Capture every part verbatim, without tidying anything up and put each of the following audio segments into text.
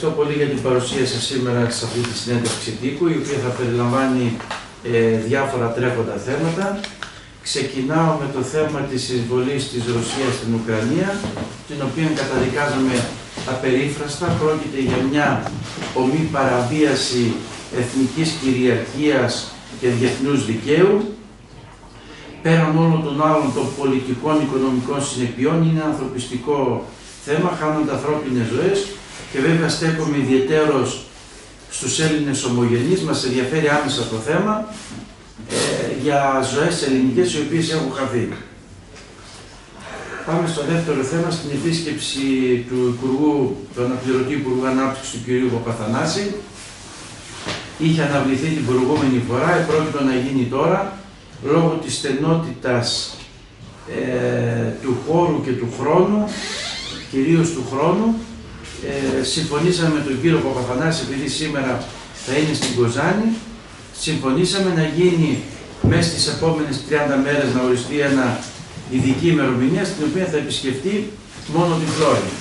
ευχαριστώ πολύ για την παρουσία σας σήμερα σε αυτή τη συνέντευξη τύπου, η οποία θα περιλαμβάνει ε, διάφορα τρέχοντα θέματα. Ξεκινάω με το θέμα της εισβολής της Ρωσίας στην Ουκρανία, την οποία καταδικάζουμε απερίφραστα. Πρόκειται για μια ομή παραβίαση εθνικής κυριαρχίας και διεθνούς δικαίου. Πέραν όλων των άλλων των πολιτικών, οικονομικών συνεπειών, είναι ανθρωπιστικό θέμα, χάνονται ανθρώπινες ζωές και βέβαια στέκομαι ιδιαιτέρως στους Έλληνες ομογενείς. Μας ενδιαφέρει άμεσα το θέμα ε, για ζωές ελληνικές οι οποίες έχουν χαθεί. Πάμε στο δεύτερο θέμα, στην επίσκεψη του Υπουργού, του Αναπληρωτή Υπουργού Ανάπτυξης του κ. Παπαθανάση. Είχε αναβληθεί την προηγούμενη φορά, επρόκειτο να γίνει τώρα, λόγω της στενότητας ε, του χώρου και του χρόνου, κυρίως του χρόνου. Ε, συμφωνήσαμε με τον κύριο Παπαθανάση, επειδή σήμερα θα είναι στην Κοζάνη, συμφωνήσαμε να γίνει μέσα στις επόμενες τριάντα μέρες να οριστεί ένα ειδική ημερομηνία, στην οποία θα επισκεφτεί μόνο την Φλόρινη.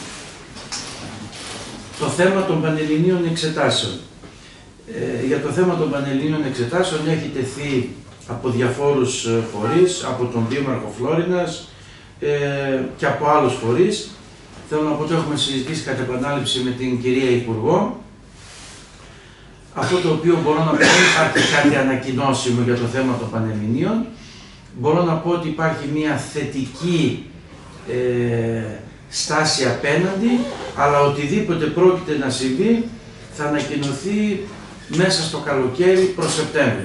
Το θέμα των πανελληνίων εξετάσεων. Ε, για το θέμα των πανελληνίων εξετάσεων έχει τεθεί από διαφόρους φορείς, από τον Δήμαρχο Φλόρινας ε, και από άλλους φορείς. Θέλω να πω ότι έχουμε συζητήσει κατ' επανάληψη με την κυρία Υπουργό. Αυτό το οποίο μπορώ να πω, δεν υπάρχει κάτι ανακοινώσιμο για το θέμα των πανελληνίων. Μπορώ να πω ότι υπάρχει μια θετική ε, στάση απέναντι, αλλά οτιδήποτε πρόκειται να συμβεί θα ανακοινωθεί μέσα στο καλοκαίρι προς Σεπτέμβριο.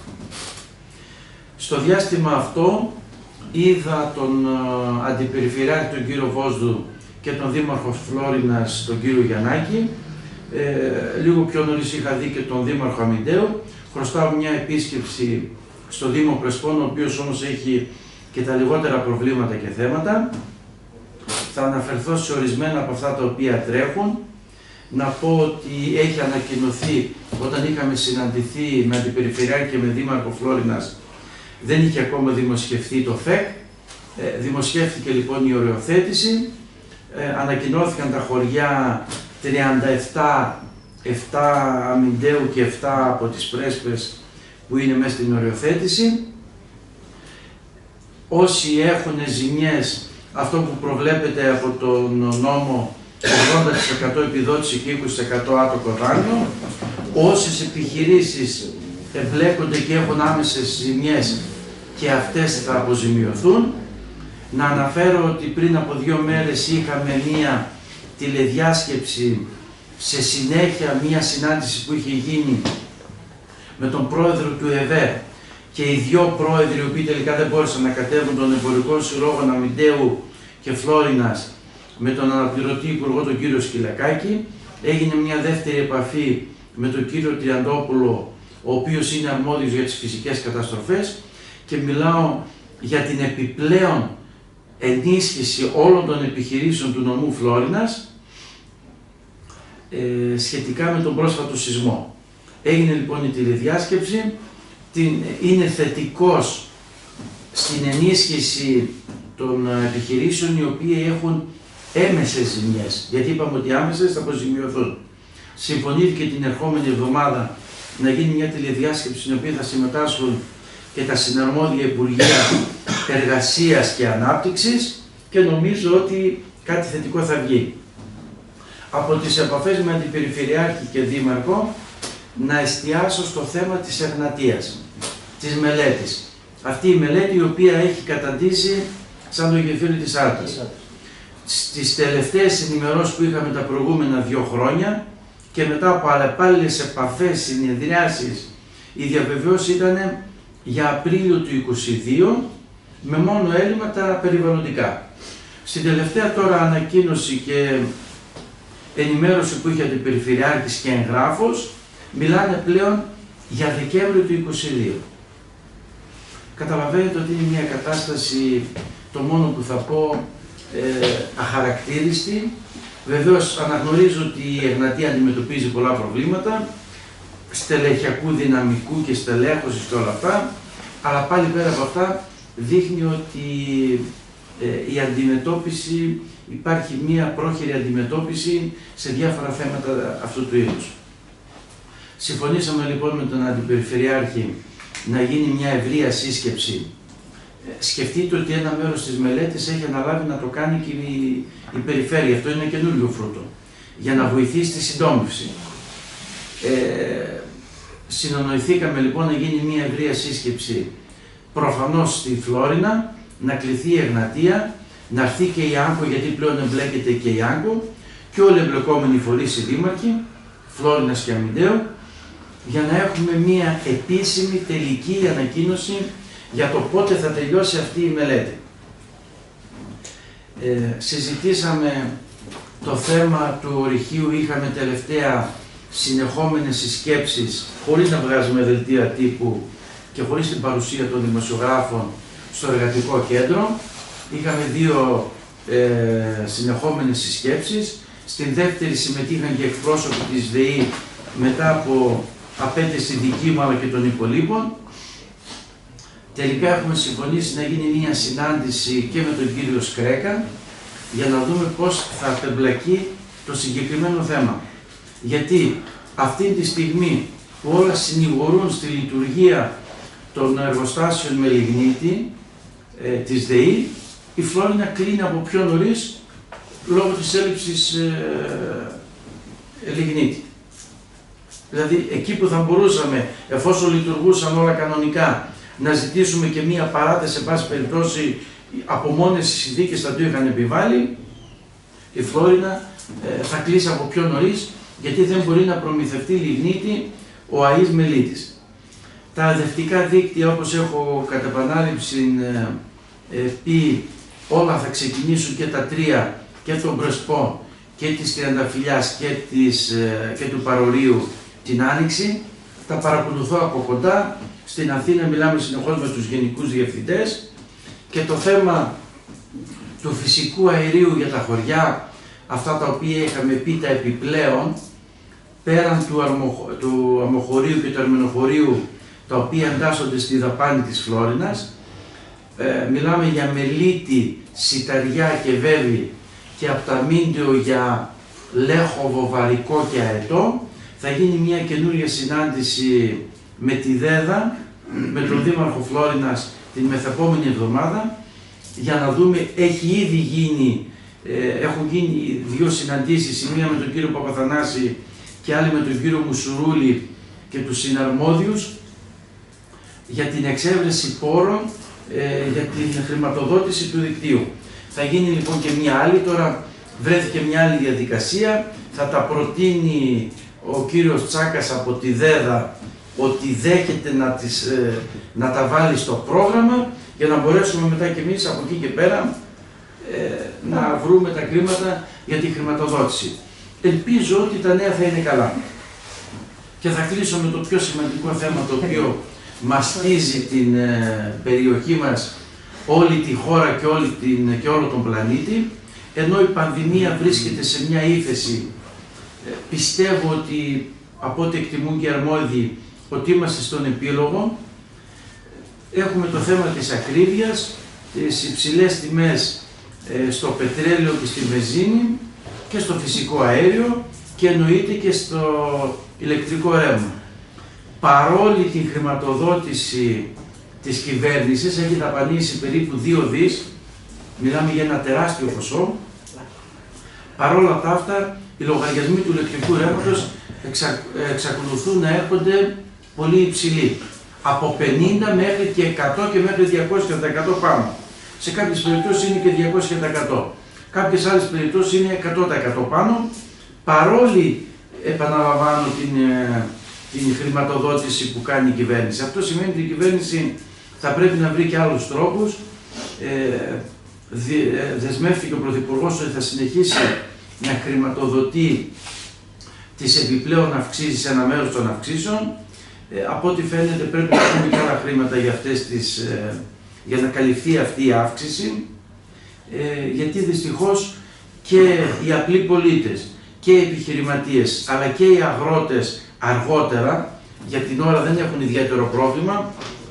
Στο διάστημα αυτό είδα τον uh, Αντιπεριφερειάρχη τον κύριο Βόσδου και τον Δήμαρχο Φλόρινας τον κύριο Γιαννάκη. Ε, λίγο πιο νωρίς είχα δει και τον Δήμαρχο Αμυντέου. Χρωστάω μια επίσκεψη στο Δήμο Πρεσπών, ο οποίος όμως έχει και τα λιγότερα προβλήματα και θέματα. Θα αναφερθώ σε ορισμένα από αυτά τα οποία τρέχουν. Να πω ότι έχει ανακοινωθεί, όταν είχαμε συναντηθεί με Αντιπεριφερειάρχη και με Δήμαρχο Φλόρινας, δεν είχε ακόμα δημοσιευτεί το ΦΕΚ. Ε, δημοσιεύτηκε λοιπόν η οριοθέτηση. Ε, ανακοινώθηκαν τα χωριά τριάντα επτά, επτά Αμυντέου και επτά από τις Πρέσπες που είναι μέσα στην οριοθέτηση. Όσοι έχουν ζημιές, αυτό που προβλέπεται από τον νόμο, ογδόντα τοις εκατό επιδότηση και είκοσι τοις εκατό άτοκο δάνειο. Όσες επιχειρήσεις εμπλέκονται και έχουν άμεσες ζημιές, και αυτές θα αποζημιωθούν. Να αναφέρω ότι πριν από δύο μέρες είχαμε μία τηλεδιάσκεψη σε συνέχεια μία συνάντηση που είχε γίνει με τον πρόεδρο του ΕΒΕΡ και οι δυο πρόεδροι, οι οποίοι τελικά δεν μπόρεσαν να κατέβουν, των Εμπορικών Συλλόγων Αμυντέου και Φλόρινας, με τον Αναπληρωτή Υπουργό τον κύριο Σκυλακάκη. Έγινε μια δεύτερη επαφή με τον κύριο Τριαντόπουλο, ο οποίος είναι αρμόδιος για τις φυσικές καταστροφές, και μιλάω για την επιπλέον ενίσχυση όλων των επιχειρήσεων του νομού Φλόρινας ε, σχετικά με τον πρόσφατο σεισμό. Έγινε λοιπόν η τηλεδιάσκεψη, την, είναι θετικός στην ενίσχυση των επιχειρήσεων οι οποίοι έχουν έμεσες ζημιές, γιατί είπαμε ότι άμεσες θα αποζημιωθούν. Συμφωνήθηκε την ερχόμενη εβδομάδα να γίνει μια τηλεδιάσκεψη στην οποία θα συμμετάσχουν και τα συναρμόδια Υπουργεία Εργασίας και Ανάπτυξης, και νομίζω ότι κάτι θετικό θα βγει. Από τις επαφές με Αντιπεριφερειάρχη και Δήμαρχο, να εστιάσω στο θέμα της Εγνατίας, της μελέτης. Αυτή η μελέτη η οποία έχει καταντήσει σαν το γεφύρι της Άρτας. Στις τελευταίες ενημερώσεις που είχαμε τα προηγούμενα δύο χρόνια και μετά από αλλεπάλληλες επαφές, συνεδριάσεις, η διαβεβαίωση ήταν για Απρίλιο του είκοσι δύο, με μόνο έλλειμμα τα περιβαλλοντικά. Στην τελευταία τώρα ανακοίνωση και ενημέρωση που είχε την Περιφερειάρχης και εγγράφος, μιλάνε πλέον για Δεκέμβριο του είκοσι δύο. Καταλαβαίνετε ότι είναι μια κατάσταση, το μόνο που θα πω, ε, αχαρακτήριστη. Βεβαίως αναγνωρίζω ότι η Εγνατία αντιμετωπίζει πολλά προβλήματα, στελεχειακού δυναμικού και στελέχωσης και όλα αυτά, αλλά πάλι πέρα από αυτά δείχνει ότι ε, η αντιμετώπιση, υπάρχει μία πρόχειρη αντιμετώπιση σε διάφορα θέματα αυτού του είδους. Συμφωνήσαμε λοιπόν με τον Αντιπεριφερειάρχη να γίνει μια ευρεία σύσκεψη. Σκεφτείτε ότι ένα μέρος της μελέτης έχει αναλάβει να το κάνει και η, η Περιφέρεια. Αυτό είναι καινούριο φρούτο, για να βοηθήσει στη συντόμευση. Ε, συνονοηθήκαμε λοιπόν να γίνει μια ευρεία σύσκεψη, προφανώς στη Φλόρινα, να κληθεί η Εγνατία, να έρθει και η Άγκο, γιατί πλέον εμπλέκεται και η Άγκο, και όλοι οι εμπλεκόμενοι φορείς, οι δήμαρχοι, Φλόρινας και Αμυντέου, για να έχουμε μια επίσημη τελική ανακοίνωση για το πότε θα τελειώσει αυτή η μελέτη. Ε, συζητήσαμε το θέμα του ορυχείου, είχαμε τελευταία συνεχόμενες συσκέψεις, χωρίς να βγάζουμε δελτία τύπου και χωρίς την παρουσία των δημοσιογράφων στο εργατικό κέντρο. Είχαμε δύο ε, συνεχόμενες συσκέψεις. Στην δεύτερη συμμετείχαν και εκπρόσωποι της ΔΕΗ μετά από απέτηση δική μου αλλά και των υπολείπων. Τελικά έχουμε συμφωνήσει να γίνει μια συνάντηση και με τον κύριο Σκρέκα για να δούμε πώς θα απεμπλακεί το συγκεκριμένο θέμα. Γιατί αυτή τη στιγμή που όλα συνηγορούν στη λειτουργία των εργοστάσεων με λιγνίτη ε, της ΔΕΗ, η Φλόρινα κλείνει από πιο νωρίς λόγω της έλλειψης ε, ε, λιγνίτη. Δηλαδή εκεί που θα μπορούσαμε, εφόσον λειτουργούσαν όλα κανονικά, να ζητήσουμε και μία παράταση, σε πάση περιπτώσει από μόνες οι συνθήκες θα το είχαν επιβάλει, η Φλόρινα ε, θα κλείσει από πιο νωρίς, γιατί δεν μπορεί να προμηθευτεί λιγνίτη ο ΑΕΣ Μελίτης. Τα αδευτικά δίκτυα, όπως έχω κατά επανάληψη ε, ε, πει, όλα θα ξεκινήσουν και τα τρία, και τον Πρεσπό και της Τριανταφυλλιάς και, της, ε, και του Παρορίου την Άνοιξη. Τα παρακολουθώ από κοντά. Στην Αθήνα μιλάμε συνεχώς με τους γενικούς διευθυντές, και το θέμα του φυσικού αερίου για τα χωριά, αυτά τα οποία είχαμε πει, τα επιπλέον, πέραν του, αρμοχ... του αμμοχωρίου και του αρμενοχωρίου, τα οποία εντάσσονται στη δαπάνη της Φλόρινας, ε, μιλάμε για Μελίτη, Σιταριά και Βέβη, και από τα Μίντεο για Λέχοβο, Βαρικό και Αετό. Θα γίνει μια καινούργια συνάντηση με τη ΔΕΔΑ, με τον Δήμαρχο Φλόρινας την μεθεπόμενη εβδομάδα, για να δούμε, έχει ήδη γίνει, ε, έχουν γίνει δύο συναντήσεις, η μία με τον κύριο Παπαθανάση και άλλη με τον κύριο Μουσουρούλη και τους συναρμόδιους, για την εξέβρεση πόρων ε, για την χρηματοδότηση του δικτύου. Θα γίνει λοιπόν και μία άλλη, τώρα βρέθηκε μια άλλη διαδικασία, θα τα προτείνει ο κύριος Τσάκας από τη ΔΕΔΑ, ότι δέχεται να, τις, ε, να τα βάλει στο πρόγραμμα, για να μπορέσουμε μετά και εμείς από εκεί και πέρα ε, να βρούμε τα χρήματα για τη χρηματοδότηση. Ελπίζω ότι τα νέα θα είναι καλά. Και θα κλείσω με το πιο σημαντικό θέμα, το οποίο μαστίζει την ε, περιοχή μας, όλη τη χώρα και, όλη την, και όλο τον πλανήτη. Ενώ η πανδημία βρίσκεται σε μια ύφεση, ε, πιστεύω ότι, από ό,τι εκτιμούν και οι αρμόδιοι, ότι είμαστε στον επίλογο. Έχουμε το θέμα της ακρίβειας, τις υψηλές τιμές ε, στο πετρέλαιο και στη βενζίνη και στο φυσικό αέριο, και εννοείται και στο ηλεκτρικό ρεύμα. Παρόλη την χρηματοδότηση της κυβέρνησης, έχει δαπανίσει περίπου δύο δις, μιλάμε για ένα τεράστιο ποσό, παρόλα τα αυτά οι λογαριασμοί του ηλεκτρικού ρεύματος εξα, εξακολουθούν να έρχονται πολύ υψηλοί. Από πενήντα μέχρι και εκατό και μέχρι διακόσια τοις εκατό πάνω. Σε κάποιες περιπτώσεις είναι και διακόσια τοις εκατό. Κάποιες άλλες περιπτώσεις είναι εκατό τοις εκατό πάνω, παρόλη, επαναλαμβάνω, την, την χρηματοδότηση που κάνει η κυβέρνηση. Αυτό σημαίνει ότι η κυβέρνηση θα πρέπει να βρει και άλλους τρόπους. Ε, δεσμεύτηκε ο Πρωθυπουργός ότι θα συνεχίσει να χρηματοδοτεί τις επιπλέον αυξήσεις σε ένα μέρος των αυξήσεων. Ε, από ό,τι φαίνεται πρέπει να έχουμε και άλλα χρήματα για, αυτές τις, ε, για να καλυφθεί αυτή η αύξηση, ε, γιατί δυστυχώς και οι απλοί πολίτες και οι επιχειρηματίες αλλά και οι αγρότες αργότερα, για την ώρα δεν έχουν ιδιαίτερο πρόβλημα,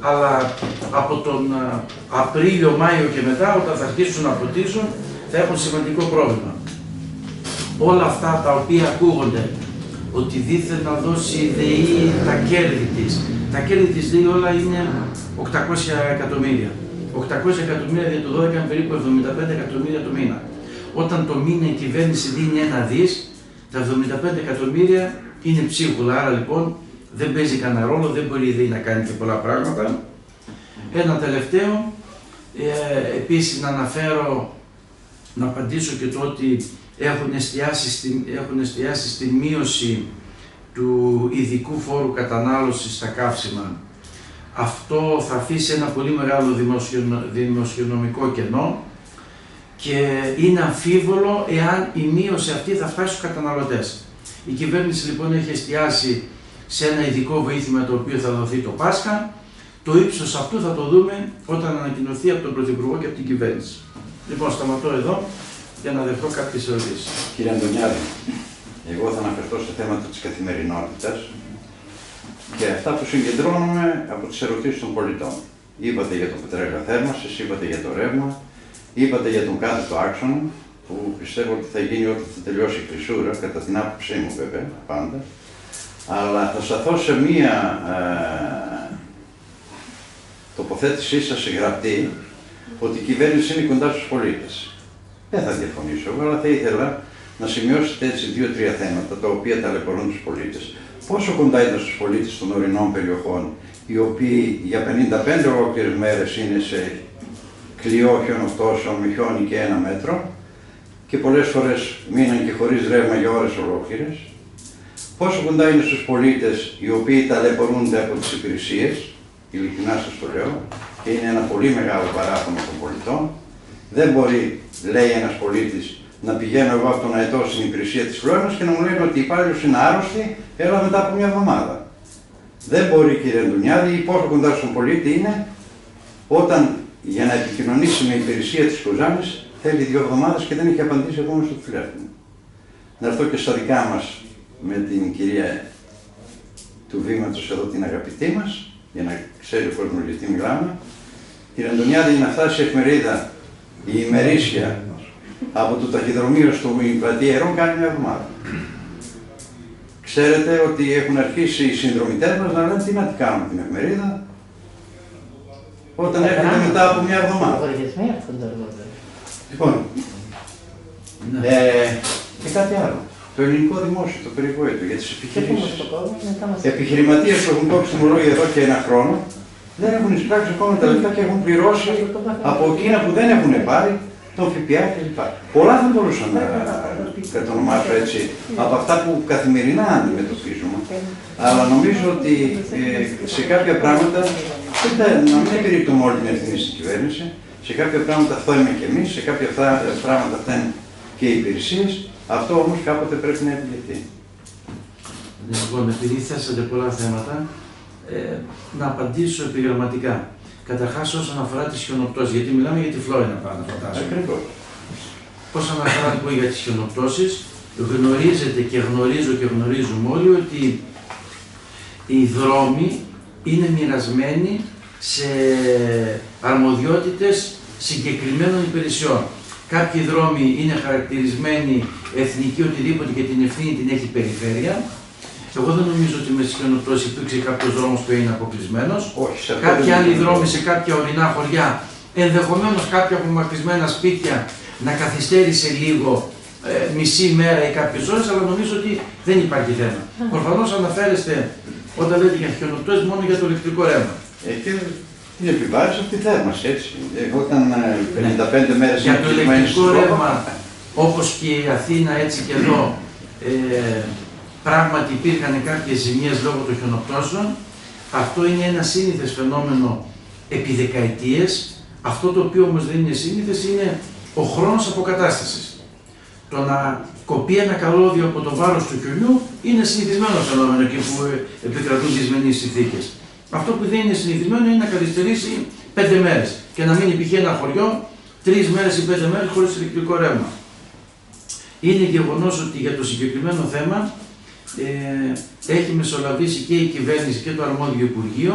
αλλά από τον Απρίλιο-Μάιο και μετά, όταν θα αρχίσουν να ποτίζουν, θα έχουν σημαντικό πρόβλημα. Όλα αυτά τα οποία ακούγονται, ότι δήθεν να δώσει η ΔΕΗ τα κέρδη της. Τα κέρδη της ΔΕΗ όλα είναι οκτακόσια εκατομμύρια. οκτακόσια εκατομμύρια για το δώδεκα είναι περίπου εβδομήντα πέντε εκατομμύρια το μήνα. Όταν το μήνα η κυβέρνηση δίνει ένα δις, τα εβδομήντα πέντε εκατομμύρια είναι ψίχουλα. Άρα λοιπόν δεν παίζει κανένα ρόλο, δεν μπορεί η ΔΕΗ να κάνει και πολλά πράγματα. Ένα τελευταίο, ε, επίσης να αναφέρω, να απαντήσω και το ότι έχουν εστιάσει, στην, έχουν εστιάσει στη μείωση του ειδικού φόρου κατανάλωσης στα καύσιμα. Αυτό θα αφήσει ένα πολύ μεγάλο δημοσιονομικό κενό και είναι αμφίβολο εάν η μείωση αυτή θα φτάσει στους καταναλωτές. Η κυβέρνηση λοιπόν έχει εστιάσει σε ένα ειδικό βοήθημα το οποίο θα δοθεί το Πάσχα. Το ύψος αυτού θα το δούμε όταν ανακοινωθεί από τον Πρωθυπουργό και από την κυβέρνηση. Λοιπόν, σταματώ εδώ για να δεχτώ κάποιες ερωτήσεις. Κύριε Αντωνιάδη, εγώ θα αναφερθώ σε θέματα της καθημερινότητας και αυτά που συγκεντρώνουμε από τις ερωτήσεις των πολιτών. Είπατε για το πετρέλαιο θέρμανσης, είπατε για το ρεύμα, είπατε για τον κάθετο άξονα, που πιστεύω ότι θα γίνει όταν θα τελειώσει η κλεισούρα, κατά την άποψή μου βέβαια, πάντα. Αλλά θα σταθώ σε μία ε, τοποθέτησή σας γραπτή, ότι η κυβέρνηση είναι κοντά στους πολίτες. Δεν θα διαφωνήσω, αλλά θα ήθελα να σημειώσετε έτσι δύο-τρία θέματα τα οποία ταλαιπωρούν τους πολίτες. Πόσο κοντά ήταν στους πολίτες των ορεινών περιοχών, οι οποίοι για πενήντα πέντε ολόκληρες μέρες είναι σε κλειό χιονοκτώσιο με χιόνι και ένα μέτρο και πολλές φορές μείναν και χωρίς ρεύμα για ώρες ολόκληρες. Πόσο κοντά είναι στους πολίτες οι οποίοι ταλαιπωρούνται από τις υπηρεσίες, ειλικρινά σας το λέω, και είναι ένα πολύ μεγάλο παράπονο των πολιτών. Δεν μπορεί, λέει ένας πολίτης, να πηγαίνω εγώ από τον αετό στην υπηρεσία της Φλόρινας και να μου λένε ότι η υπάλληλος είναι άρρωστη, έλα μετά από μια εβδομάδα. Δεν μπορεί, κύριε Αντωνιάδη, πόσο κοντά στον πολίτη είναι όταν για να επικοινωνήσει με υπηρεσία της Κοζάνης θέλει δύο εβδομάδες και δεν έχει απαντήσει ακόμα στο τηλέφωνο. Να έρθω και στα δικά μας με την κυρία του βήματος εδώ, την αγαπητή μας, για να ξέρει ο κόσμος γιατί μιλάμε. Κύριε Αντωνιάδη, να φτάσει η εφημερίδα η ημερήσια από το ταχυδρομείο στο πλατεία Ιερών κάνει μια εβδομάδα. Ξέρετε ότι έχουν αρχίσει οι συνδρομητές μας να λένε τι να τι κάνουμε την εφημερίδα όταν έρχεται μετά από μια εβδομάδα. Λοιπόν, ε, και κάτι άλλο. Το ελληνικό δημόσιο, το περιβόητο για τις επιχειρήσεις. Επιχειρηματίες που έχουν κόψει τιμολόγια εδώ και ένα χρόνο δεν έχουν εισπράξει ακόμα τα λεφτά και έχουν πληρώσει από εκείνα που δεν έχουν πάρει τον ΦΠΑ κλπ. Πολλά δεν μπορούσα να κατονομάσω έτσι από αυτά που καθημερινά αντιμετωπίζουμε. Αλλά νομίζω ότι ε, σε κάποια πράγματα να μην επιρρύπτουμε όλη την ευθύνη στην κυβέρνηση. Σε κάποια πράγματα φταίμε και εμείς, σε κάποια πράγματα φταίνουν και οι υπηρεσίες. Αυτό όμως κάποτε πρέπει να επιληθεί. Λοιπόν, επειδή θέσατε πολλά θέματα, ε, να απαντήσω επιγραμματικά. Καταρχάς, όσον αφορά τις χιονοπτώσεις, γιατί μιλάμε για τη Φλόρινα πάντα, φαντάζομαι. Ακριβώς. Όσον αφορά λοιπόν για τις χιονοπτώσεις, γνωρίζετε και γνωρίζω και γνωρίζουμε όλοι ότι οι δρόμοι είναι μοιρασμένοι σε αρμοδιότητες συγκεκριμένων υπηρεσιών. Κάποιοι δρόμοι είναι χαρακτηρισμένοι εθνικοί, οτιδήποτε, και την ευθύνη την έχει η περιφέρεια. Εγώ δεν νομίζω ότι με τις χιονοπτώσεις υπήρξε κάποιος δρόμος που είναι αποκλεισμένος. Κάποιοι άλλοι δρόμοι σε κάποια ορεινά χωριά, ενδεχομένως κάποια απομακρυσμένα σπίτια να καθυστέρησε λίγο, ε, μισή μέρα ή κάποιες ώρες, αλλά νομίζω ότι δεν υπάρχει θέμα. Προφανώς αναφέρεστε όταν λέτε για χιονοπτώσεις μόνο για το ηλεκτρικό ρεύμα. Ε, και την επιβάρηση από τη θέρμανση, έτσι. Ε, όταν πενήντα πέντε ναι. μέρες για το ηλεκτρικό ρεύμα, όπως και η Αθήνα, έτσι και εδώ, ε, πράγματι υπήρχαν κάποιες ζημίες λόγω των χιονοπτώσεων. Αυτό είναι ένα σύνηθες φαινόμενο επί δεκαετίες. Αυτό το οποίο όμως δεν είναι σύνηθες είναι ο χρόνος αποκατάστασης. Το να κοπεί ένα καλώδιο από το βάρος του χιονιού είναι συνηθισμένο φαινόμενο εκεί που επικρατούν δυσμενείς συνθήκες. Αυτό που δεν είναι συνηθισμένο είναι να καθυστερήσει πέντε μέρες και να μείνει π.χ. ένα χωριό τρεις μέρες ή πέντε μέρες χωρίς ηλεκτρικό ρεύμα. Είναι γεγονός ότι για το συγκεκριμένο θέμα ε, έχει μεσολαβήσει και η κυβέρνηση και το αρμόδιο Υπουργείο,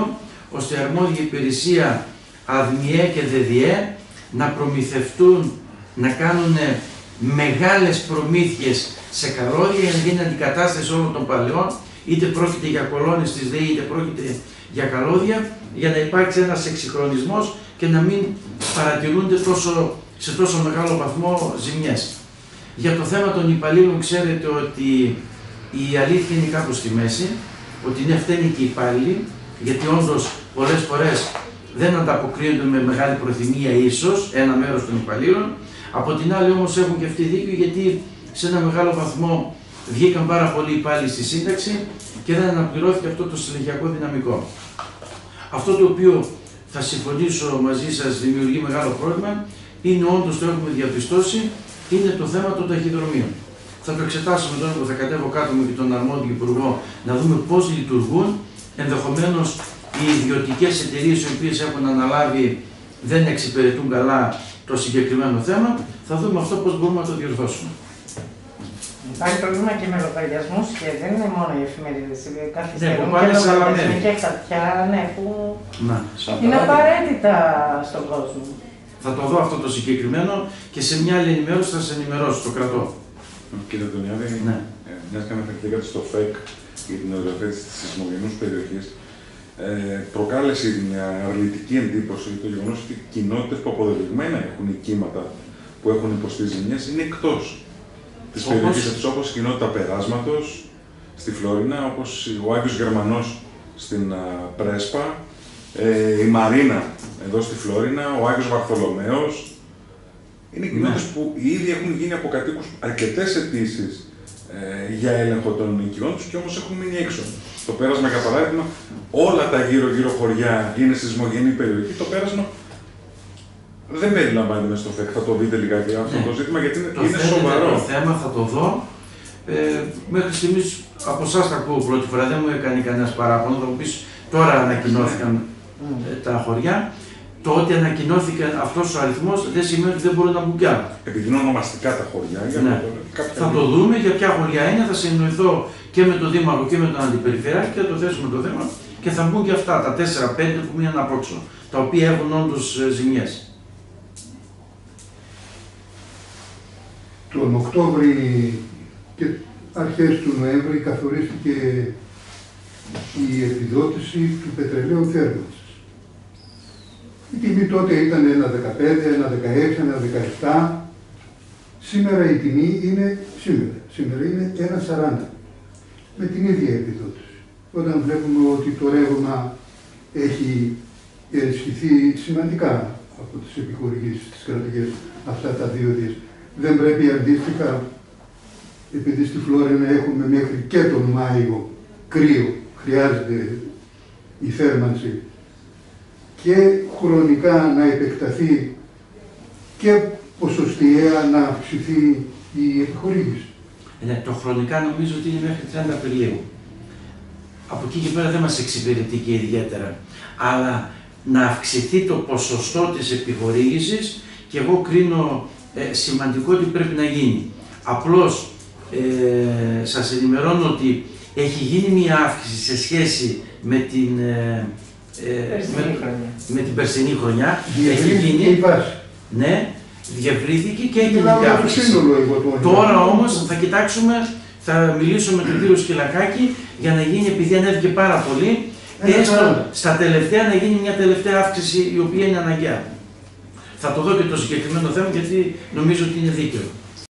ώστε η αρμόδια υπηρεσία ΑΔΜΙΕ και ΔΕΔΙΕ να προμηθευτούν, να κάνουν μεγάλες προμήθειες σε καλώδια για να γίνει αντικατάσταση όλων των παλαιών, είτε πρόκειται για κολόνες της ΔΕΗ είτε πρόκειται για καλώδια, για να υπάρξει ένας εξυγχρονισμός και να μην παρατηρούνται τόσο, σε τόσο μεγάλο βαθμό ζημιές. Για το θέμα των υπαλλήλων ξέρετε ότι η αλήθεια είναι κάπου στη μέση, ότι είναι φταίνει και οι υπάλληλοι, γιατί όντως πολλές φορές δεν ανταποκρίνονται με μεγάλη προθυμία ίσως ένα μέρος των υπαλλήλων. Από την άλλη όμως έχουν και αυτοί δίκιο, γιατί σε ένα μεγάλο βαθμό βγήκαν πάρα πολλοί υπάλληλοι στη σύνταξη και δεν αναπληρώθηκε αυτό το συλλογιακό δυναμικό. Αυτό το οποίο θα συμφωνήσω μαζί σας δημιουργεί μεγάλο πρόβλημα, είναι όντως, το έχουμε διαπιστώσει, είναι το θέμα των ταχυδρομείων. Θα το εξετάσουμε τώρα που θα κατέβω κάτω με τον αρμόδιο υπουργό, να δούμε πώς λειτουργούν. Ενδεχομένως οι ιδιωτικές εταιρείες οι οποίες έχουν αναλάβει δεν εξυπηρετούν καλά το συγκεκριμένο θέμα. Θα δούμε αυτό πώς μπορούμε να το διορθώσουμε. Υπάρχει πρόβλημα και με λογαριασμούς και δεν είναι μόνο οι εφημερίδες. Καθυστερούν ναι, και λογαριασμοί και χαρτιά, ναι, που να, είναι απαραίτητα στον κόσμο. Θα το δω αυτό το συγκεκριμένο και σε μια άλλη ενημέρωση θα σας ενημερώσω, το κρατώ. Κύριε Αντωνιάδη, ναι. ε, μιας και αναφερθήκατε στο ΦΕΚ για την οριοθέτηση της σεισμογενούς περιοχής, ε, προκάλεσε μια αρνητική εντύπωση το γεγονός ότι οι κοινότητες που αποδεδειγμένα έχουν κύματα που έχουν υποστεί ζημιές είναι εκτός της όπως... περιοχής αυτής, όπως η κοινότητα Περάσματος στη Φλόρινα, όπως ο Άγιος Γερμανός στην α, Πρέσπα, ε, η Μαρίνα εδώ στη Φλόρινα, ο Άγιος Βαρθολομαίος. Είναι κοινότητες ναι. που οι ίδιοι έχουν γίνει από κατοίκους αρκετές αιτήσεις ε, για έλεγχο των οικειών τους και όμως έχουν μείνει έξω. Το Πέρασμα, για παράδειγμα, όλα τα γύρω-γύρω χωριά είναι σεισμογενή περιοχή. Το Πέρασμα δεν περιλαμβάνεται μέσα στο ΦΕΚ. Θα το δείτε λιγάκι αυτό ναι. το ζήτημα, γιατί είναι, το είναι σοβαρό. Το θέμα θα το δω. Ε, μέχρι στιγμής από εσάς τα ακούω πρώτη φορά, δεν μου έκανε κανένας παράπονο. Θα μου πεις, τώρα ανακοινώθηκαν ε, τα χωριά. Το ότι ανακοινώθηκε αυτός ο αριθμός δεν σημαίνει ότι δεν μπορούν να μπουν κι άλλα. Επειδή είναι ονομαστικά τα χωριά, για ναι. το, θα το δούμε για ποια χωριά είναι, θα συνεννοηθώ και με τον Δήμαρχο και με τον Αντιπεριφερειάρχη και θα το θέσουμε το θέμα και θα μπουν και αυτά τα τέσσερα πέντε που μείναν απόξω, τα οποία έχουν όντως ζημιές. Τον Οκτώβρη και αρχές του Νοέμβρη καθορίστηκε η επιδότηση του πετρελαίου θέρμανσης. Η τιμή τότε ήταν ένα δεκαπέντε, ένα δεκαέξι, ένα δεκαεπτά. Σήμερα η τιμή είναι, σήμερα, σήμερα είναι ένα σαράντα. Με την ίδια επιδότηση. Όταν βλέπουμε ότι το ρεύμα έχει ενισχυθεί σημαντικά από τις επιχορηγήσεις της κρατικές αυτά τα δύο δις, δεν πρέπει αντίστοιχα, επειδή στη Φλόρινα έχουμε μέχρι και τον Μάιο κρύο, χρειάζεται η θέρμανση, και χρονικά να επεκταθεί και ποσοστιαία να αυξηθεί η επιχορήγηση. Ναι, το χρονικά νομίζω ότι είναι μέχρι τριάντα Απριλίου. Από εκεί και πέρα δεν μας εξυπηρετεί και ιδιαίτερα. Αλλά να αυξηθεί το ποσοστό της επιχορήγησης και εγώ κρίνω ε, σημαντικό ότι πρέπει να γίνει. Απλώς ε, σας ενημερώνω ότι έχει γίνει μια αύξηση σε σχέση με την ε, Ε, με, με την περσινή χρονιά. Έχει γίνει, ναι, διευρύθηκε και έγινε διάφρηση. Τώρα όμως θα κοιτάξουμε, θα μιλήσω με τον κύριο Σκυλακάκη για να γίνει, επειδή ανέβηκε πάρα πολύ, έστω στα τελευταία να γίνει μια τελευταία αύξηση η οποία είναι αναγκαία. Θα το δω και το συγκεκριμένο θέμα γιατί νομίζω ότι είναι δίκαιο.